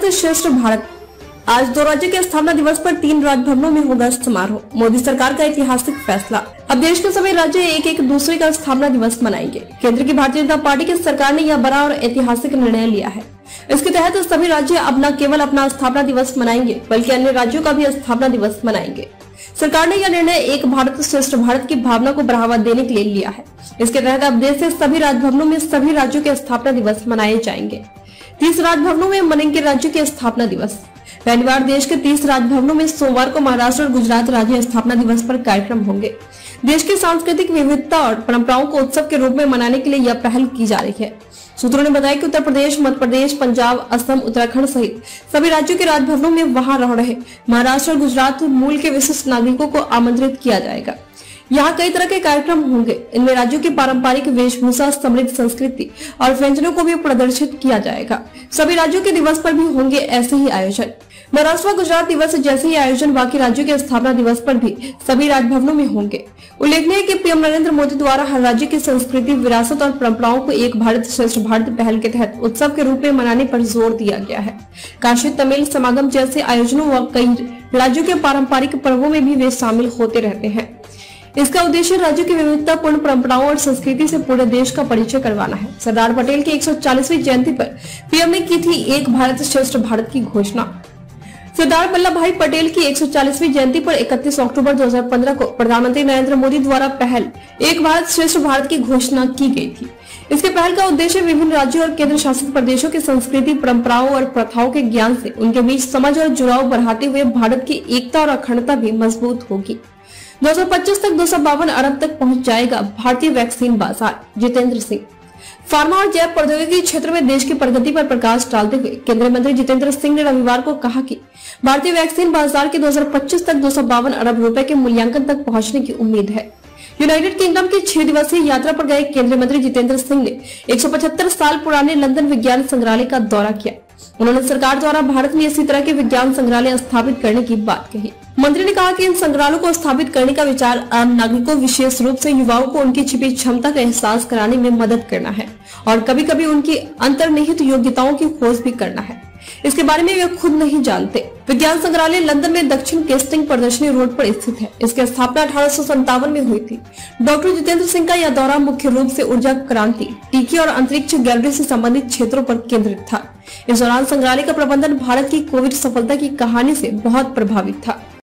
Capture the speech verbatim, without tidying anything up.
भारत श्रेष्ठ भारत। आज दो राज्यों के स्थापना दिवस पर तीन राजभवनों में होगा समारोह। मोदी सरकार का ऐतिहासिक फैसला। अब देश के सभी राज्य एक एक दूसरे का स्थापना दिवस मनाएंगे। केंद्र की भारतीय जनता पार्टी की सरकार ने यह बड़ा और ऐतिहासिक निर्णय लिया है। इसके तहत सभी राज्य अब न केवल अपना स्थापना दिवस मनाएंगे बल्कि अन्य राज्यों का भी स्थापना दिवस मनाएंगे। सरकार ने यह निर्णय एक भारत श्रेष्ठ भारत की भावना को बढ़ावा देने के लिए लिया है। इसके तहत अब देश के सभी राजभवनों में सभी राज्यों के स्थापना दिवस मनाए जाएंगे। तीस राजभवनों में मनेंगे राज्यों के स्थापना दिवस। पहली बार देश के तीस राजभवनों में सोमवार को महाराष्ट्र और गुजरात राज्य स्थापना दिवस पर कार्यक्रम होंगे। देश की सांस्कृतिक विविधता और परंपराओं को उत्सव के रूप में मनाने के लिए यह पहल की जा रही है। सूत्रों ने बताया कि उत्तर प्रदेश, मध्य प्रदेश, पंजाब, असम, उत्तराखंड सहित सभी राज्यों के राजभवनों में वहां रह रहे महाराष्ट्र और गुजरात मूल के विशिष्ट नागरिकों को आमंत्रित किया जाएगा। यहाँ कई तरह के कार्यक्रम होंगे। इनमें राज्यों की पारंपरिक वेशभूषा, समृद्ध संस्कृति और व्यंजनों को भी प्रदर्शित किया जाएगा। सभी राज्यों के दिवस पर भी होंगे ऐसे ही आयोजन। महाराष्ट्र गुजरात दिवस जैसे ही आयोजन बाकी राज्यों के स्थापना दिवस पर भी सभी राजभवनों में होंगे। उल्लेखनीय है कि पीएम नरेंद्र मोदी द्वारा हर राज्य की संस्कृति, विरासत और परंपराओं को एक भारत श्रेष्ठ भारत पहल के तहत उत्सव के रूप में मनाने पर जोर दिया गया है। काशी तमिल समागम जैसे आयोजनों व कई राज्यों के पारंपरिक पर्वों में भी वे शामिल होते रहते हैं। इसका उद्देश्य राज्यों की विविधतापूर्ण परंपराओं और संस्कृति से पूरे देश का परिचय करवाना है। सरदार पटेल की एक सौ चालीसवीं जयंती पर पीएम ने की थी एक भारत श्रेष्ठ भारत की घोषणा। सरदार वल्लभ भाई पटेल की एक सौ चालीसवीं जयंती पर इकतीस अक्टूबर दो हज़ार पंद्रह को प्रधानमंत्री नरेंद्र मोदी द्वारा पहल एक भारत श्रेष्ठ भारत की घोषणा की गई थी। इसके पहल का उद्देश्य विभिन्न राज्यों और केंद्र शासित प्रदेशों की संस्कृति, परंपराओं और प्रथाओं के ज्ञान से उनके बीच समझ और जुड़ाव बढ़ाते हुए भारत की एकता और अखंडता भी मजबूत होगी। दो हज़ार पच्चीस तक दो सौ बावन अरब तक पहुंच जाएगा भारतीय वैक्सीन बाजार। जितेंद्र सिंह। फार्मा और जैव प्रौद्योगिकी क्षेत्र में देश की प्रगति पर प्रकाश डालते हुए केंद्रीय मंत्री जितेंद्र सिंह ने रविवार को कहा कि भारतीय वैक्सीन बाजार के दो हज़ार पच्चीस तक दो सौ बावन अरब रुपए के मूल्यांकन तक पहुंचने की उम्मीद है। यूनाइटेड किंगडम की छह दिवसीय यात्रा पर गए केंद्रीय मंत्री जितेंद्र सिंह ने एक सौ पचहत्तर साल पुराने लंदन विज्ञान संग्रहालय का दौरा किया। उन्होंने सरकार द्वारा भारत में इसी तरह के विज्ञान संग्रहालय स्थापित करने की बात कही। मंत्री ने कहा कि इन संग्रहालयों को स्थापित करने का विचार आम नागरिकों, विशेष रूप से युवाओं को उनकी छिपी क्षमता का एहसास कराने में मदद करना है और कभी कभी उनकी अंतर्निहित योग्यताओं की खोज भी करना है। इसके बारे में वे खुद नहीं जानते। विज्ञान संग्रहालय लंदन में दक्षिण केस्टिंग प्रदर्शनी रोड पर स्थित है। इसकी स्थापना अठारह सौ संतावन में हुई थी। डॉक्टर जितेंद्र सिंह का यह दौरा मुख्य रूप से ऊर्जा क्रांति, टीके और अंतरिक्ष गैलरी से संबंधित क्षेत्रों पर केंद्रित था। इस दौरान संग्रहालय का प्रबंधन भारत की कोविड सफलता की कहानी से बहुत प्रभावित था।